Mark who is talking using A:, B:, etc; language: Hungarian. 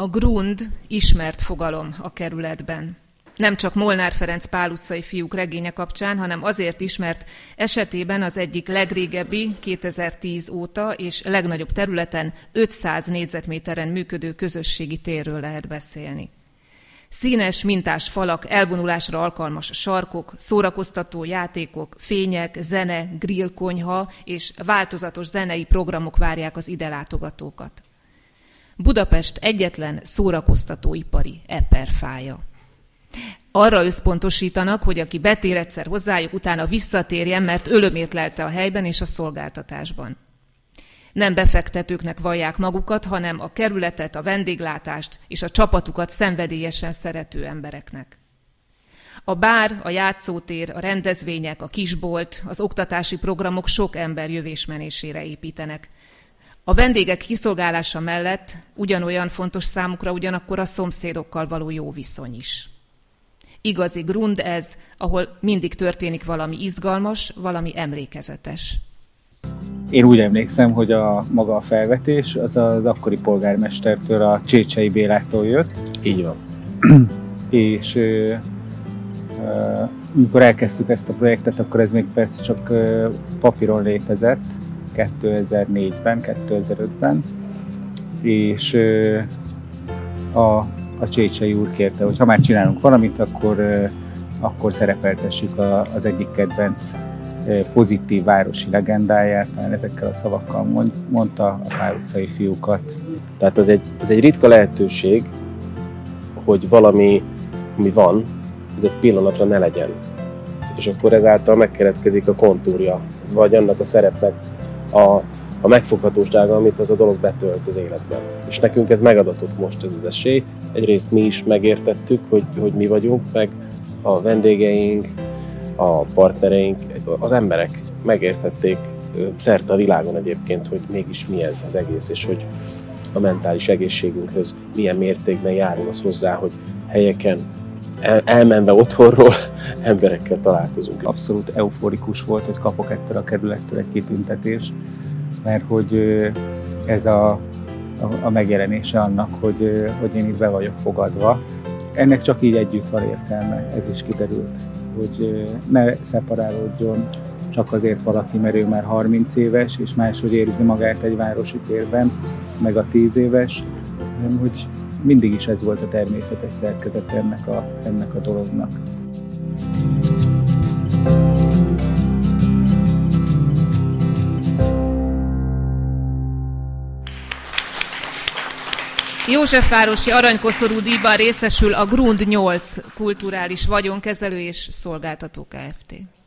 A: Grund ismert fogalom a kerületben. Nem csak Molnár Ferenc Pál utcai fiúk regénye kapcsán, hanem azért is, mert esetében az egyik legrégebbi, 2010 óta és legnagyobb területen 500 négyzetméteren működő közösségi térről lehet beszélni. Színes, mintás falak, elvonulásra alkalmas sarkok, szórakoztató játékok, fények, zene, grillkonyha és változatos zenei programok várják az ide látogatókat. Budapest egyetlen szórakoztatóipari eperfája. Arra összpontosítanak, hogy aki betér egyszer hozzájuk, utána visszatérjen, mert örömét lelte a helyben és a szolgáltatásban. Nem befektetőknek vallják magukat, hanem a kerületet, a vendéglátást és a csapatukat szenvedélyesen szerető embereknek. A bár, a játszótér, a rendezvények, a kisbolt, az oktatási programok sok ember jövésmenésére építenek. A vendégek kiszolgálása mellett ugyanolyan fontos számukra ugyanakkor a szomszédokkal való jó viszony is. Igazi Grund ez, ahol mindig történik valami izgalmas, valami emlékezetes.
B: Én úgy emlékszem, hogy maga a felvetés az akkori polgármestertől, a Csécsei Bélától jött.
C: Így van.
B: És amikor elkezdtük ezt a projektet, akkor ez még persze csak papíron létezett, 2004-ben, 2005-ben, és a Csécsei úr kérte, hogy ha már csinálunk valamit, akkor szerepeltessük az egyik kedvenc pozitív városi legendáját, mert ezekkel a szavakkal mondta a Pál utcai fiúkat.
C: Tehát ez egy ritka lehetőség, hogy valami, ami van, ez egy pillanatra ne legyen. És akkor ezáltal megkeretkezik a kontúrja, vagy annak a szerepnek a megfoghatósága, amit az a dolog betölt az életben. És nekünk ez megadatott most, ez az esély. Egyrészt mi is megértettük, hogy mi vagyunk, meg a vendégeink, a partnereink, az emberek megértették szerte a világon egyébként, hogy mégis mi ez az egész, és hogy a mentális egészségünkhöz milyen mértékben járul az hozzá, hogy helyeken elmenve otthonról emberekkel találkozunk.
B: Abszolút euforikus volt, hogy kapok ettől a kerülettől egy kitüntetést, mert hogy ez a megjelenése annak, hogy én itt be vagyok fogadva. Ennek csak így együtt van értelme, ez is kiderült, hogy ne szeparálódjon csak azért valaki, mert ő már 30 éves, és máshogy érzi magát egy városi térben, meg a 10 éves, hanem hogy mindig is ez volt a természetes szerkezet ennek a dolognak.
A: Józsefvárosi aranykoszorú díjban részesül a Grund 8 kulturális vagyonkezelő és szolgáltató Kft.